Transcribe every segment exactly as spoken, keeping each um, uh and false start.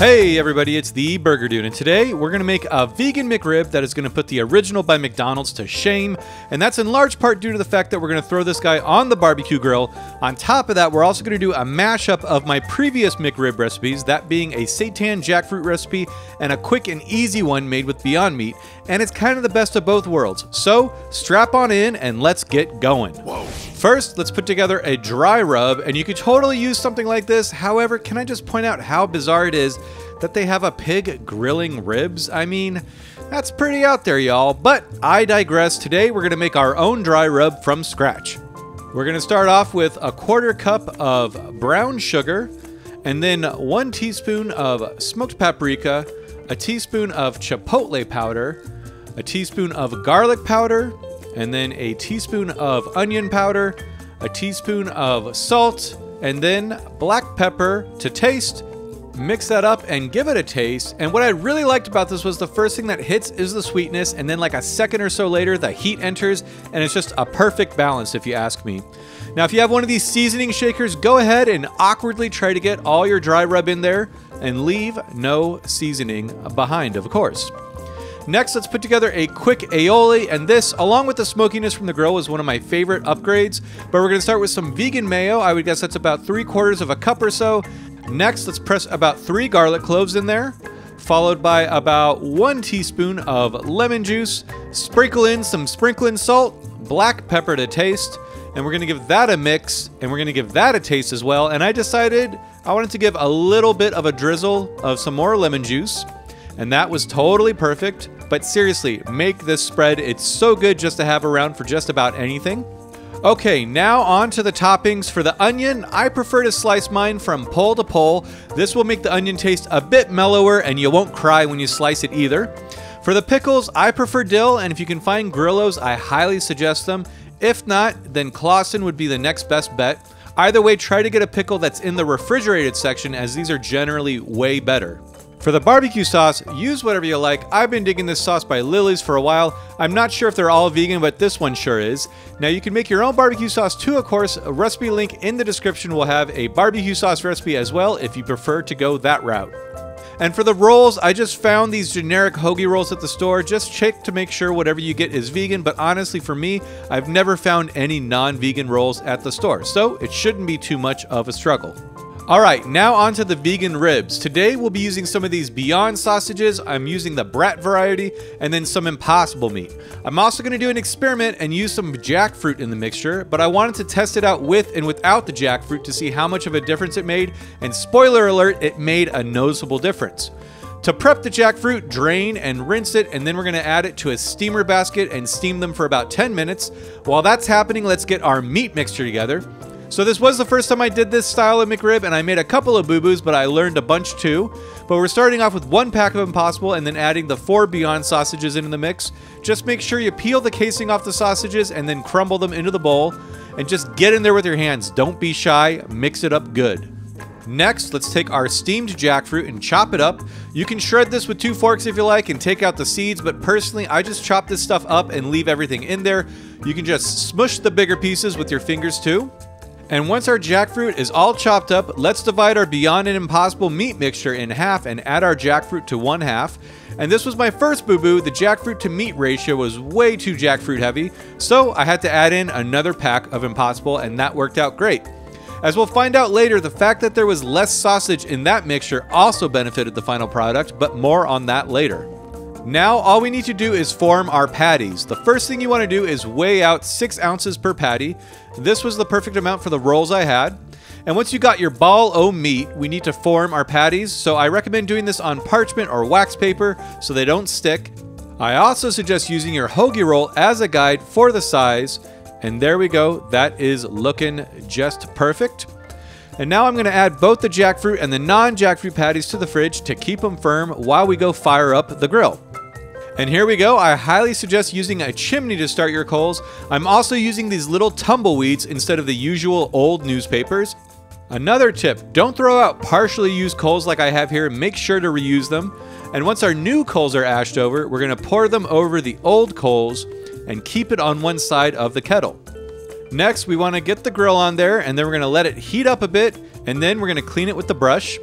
Hey everybody, it's the Burger Dude, and today we're going to make a vegan McRib that is going to put the original by McDonald's to shame, and that's in large part due to the fact that we're going to throw this guy on the barbecue grill. On top of that, we're also going to do a mashup of my previous McRib recipes, that being a seitan jackfruit recipe and a quick and easy one made with Beyond Meat, and it's kind of the best of both worlds. So strap on in and let's get going. Whoa. First, let's put together a dry rub, and you could totally use something like this. However, can I just point out how bizarre it is that they have a pig grilling ribs? I mean, that's pretty out there, y'all. But I digress. Today, we're gonna make our own dry rub from scratch. We're gonna start off with a quarter cup of brown sugar, and then one teaspoon of smoked paprika, a teaspoon of chipotle powder, a teaspoon of garlic powder, and then a teaspoon of onion powder, a teaspoon of salt, and then black pepper to taste. Mix that up and give it a taste. And what I really liked about this was the first thing that hits is the sweetness, and then like a second or so later the heat enters, and it's just a perfect balance if you ask me. Now if you have one of these seasoning shakers, go ahead and awkwardly try to get all your dry rub in there and leave no seasoning behind, of course. Next, let's put together a quick aioli, and this, along with the smokiness from the grill, was one of my favorite upgrades. But we're going to start with some vegan mayo. I would guess that's about three quarters of a cup or so. Next, let's press about three garlic cloves in there, followed by about one teaspoon of lemon juice. Sprinkle in some sprinkling salt, black pepper to taste, and we're going to give that a mix, and we're going to give that a taste as well. And I decided I wanted to give a little bit of a drizzle of some more lemon juice, and that was totally perfect. But seriously, make this spread. It's so good just to have around for just about anything. Okay, now on to the toppings. For the onion, I prefer to slice mine from pole to pole. This will make the onion taste a bit mellower, and you won't cry when you slice it either. For the pickles, I prefer dill, and if you can find Grillos, I highly suggest them. If not, then Clausen would be the next best bet. Either way, try to get a pickle that's in the refrigerated section, as these are generally way better. For the barbecue sauce, use whatever you like. I've been digging this sauce by Lily's for a while. I'm not sure if they're all vegan, but this one sure is. Now you can make your own barbecue sauce too, of course. A recipe link in the description will have a barbecue sauce recipe as well if you prefer to go that route. And for the rolls, I just found these generic hoagie rolls at the store. Just check to make sure whatever you get is vegan, but honestly for me, I've never found any non-vegan rolls at the store, so it shouldn't be too much of a struggle. Alright, now on to the vegan ribs. Today we'll be using some of these Beyond sausages. I'm using the Brat variety, and then some Impossible meat. I'm also going to do an experiment and use some jackfruit in the mixture, but I wanted to test it out with and without the jackfruit to see how much of a difference it made, and spoiler alert, it made a noticeable difference. To prep the jackfruit, drain and rinse it, and then we're going to add it to a steamer basket and steam them for about ten minutes. While that's happening, let's get our meat mixture together. So this was the first time I did this style of McRib, and I made a couple of boo-boos, but I learned a bunch too. But we're starting off with one pack of Impossible and then adding the four Beyond sausages into the mix. Just make sure you peel the casing off the sausages and then crumble them into the bowl. And just get in there with your hands. Don't be shy. Mix it up good. Next, let's take our steamed jackfruit and chop it up. You can shred this with two forks if you like and take out the seeds, but personally, I just chop this stuff up and leave everything in there. You can just smush the bigger pieces with your fingers too. And once our jackfruit is all chopped up, let's divide our Beyond and Impossible meat mixture in half and add our jackfruit to one half. And this was my first boo-boo. The jackfruit to meat ratio was way too jackfruit heavy, so I had to add in another pack of Impossible, and that worked out great. As we'll find out later, the fact that there was less sausage in that mixture also benefited the final product, but more on that later. Now, all we need to do is form our patties. The first thing you want to do is weigh out six ounces per patty. This was the perfect amount for the rolls I had. And once you got your ball o' meat, we need to form our patties. So I recommend doing this on parchment or wax paper so they don't stick. I also suggest using your hoagie roll as a guide for the size. And there we go. That is looking just perfect. And now I'm going to add both the jackfruit and the non-jackfruit patties to the fridge to keep them firm while we go fire up the grill. And here we go. I highly suggest using a chimney to start your coals. I'm also using these little tumbleweeds instead of the usual old newspapers. Another tip, don't throw out partially used coals like I have here. Make sure to reuse them. And once our new coals are ashed over, we're going to pour them over the old coals and keep it on one side of the kettle. Next, we want to get the grill on there, and then we're going to let it heat up a bit, and then we're going to clean it with the brush.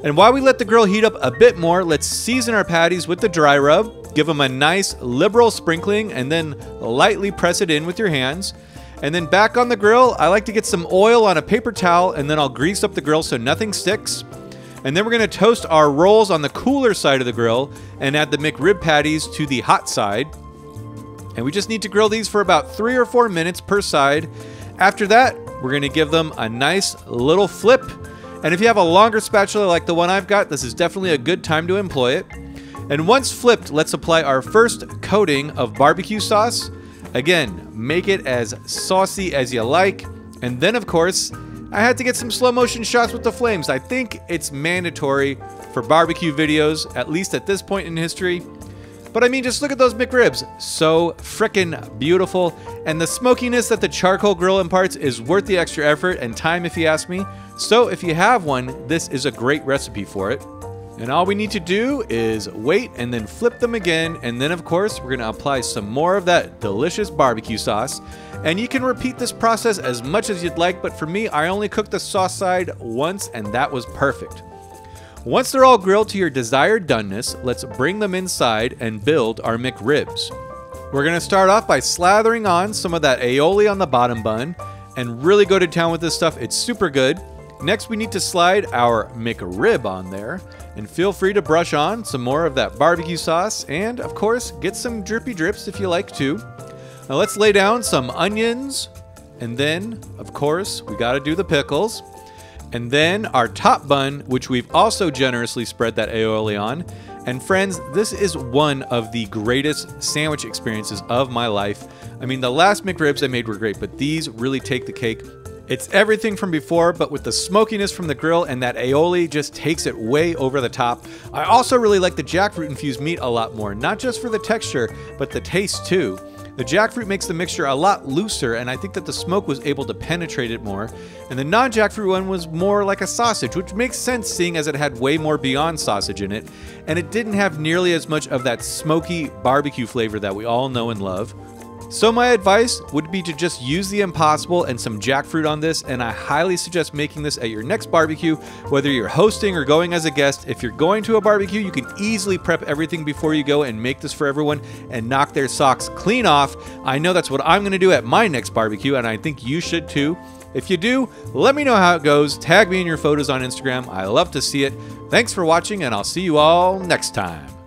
And while we let the grill heat up a bit more, let's season our patties with the dry rub, give them a nice liberal sprinkling, and then lightly press it in with your hands. And then back on the grill, I like to get some oil on a paper towel, and then I'll grease up the grill so nothing sticks. And then we're gonna toast our rolls on the cooler side of the grill and add the McRib patties to the hot side. And we just need to grill these for about three or four minutes per side. After that, we're gonna give them a nice little flip. And if you have a longer spatula like the one I've got, this is definitely a good time to employ it. And once flipped, let's apply our first coating of barbecue sauce. Again, make it as saucy as you like. And then, of course, I had to get some slow motion shots with the flames. I think it's mandatory for barbecue videos, at least at this point in history. But I mean, just look at those McRibs. So frickin' beautiful. And the smokiness that the charcoal grill imparts is worth the extra effort and time, if you ask me. So if you have one, this is a great recipe for it. And all we need to do is wait and then flip them again. And then, of course, we're gonna apply some more of that delicious barbecue sauce. And you can repeat this process as much as you'd like, but for me, I only cooked the sauce side once and that was perfect. Once they're all grilled to your desired doneness, let's bring them inside and build our McRibs. We're gonna start off by slathering on some of that aioli on the bottom bun and really go to town with this stuff. It's super good. Next, we need to slide our McRib on there, and feel free to brush on some more of that barbecue sauce and, of course, get some drippy drips if you like to. Now let's lay down some onions, and then, of course, we gotta do the pickles. And then our top bun, which we've also generously spread that aioli on. And friends, this is one of the greatest sandwich experiences of my life. I mean, the last McRibs I made were great, but these really take the cake. It's everything from before, but with the smokiness from the grill, and that aioli just takes it way over the top. I also really like the jackfruit infused meat a lot more, not just for the texture, but the taste too. The jackfruit makes the mixture a lot looser, and I think that the smoke was able to penetrate it more. And the non-jackfruit one was more like a sausage, which makes sense seeing as it had way more Beyond sausage in it, and it didn't have nearly as much of that smoky barbecue flavor that we all know and love. So my advice would be to just use the Impossible and some jackfruit on this, and I highly suggest making this at your next barbecue, whether you're hosting or going as a guest. If you're going to a barbecue, you can easily prep everything before you go and make this for everyone and knock their socks clean off. I know that's what I'm gonna do at my next barbecue, and I think you should too. If you do, let me know how it goes. Tag me in your photos on Instagram. I love to see it. Thanks for watching, and I'll see you all next time.